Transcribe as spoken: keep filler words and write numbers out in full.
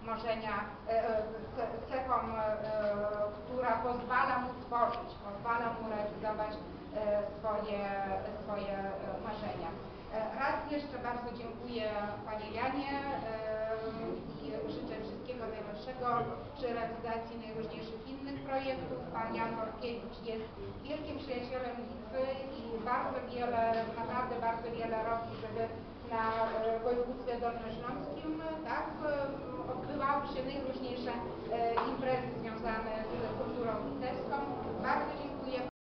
marzenia, cechą, która pozwala mu tworzyć, pozwala mu realizować swoje, swoje marzenia. Raz jeszcze bardzo dziękuję Panie Janie i życzę wszystkiego najlepszego przy realizacji najróżniejszych innych projektów. Pan Jan Norkiewicz jest wielkim przyjacielem Litwy i bardzo wiele, naprawdę bardzo wiele robi, żeby na województwie dolnośląskim tak, odbywały się najróżniejsze imprezy związane z kulturą litewską. Bardzo dziękuję.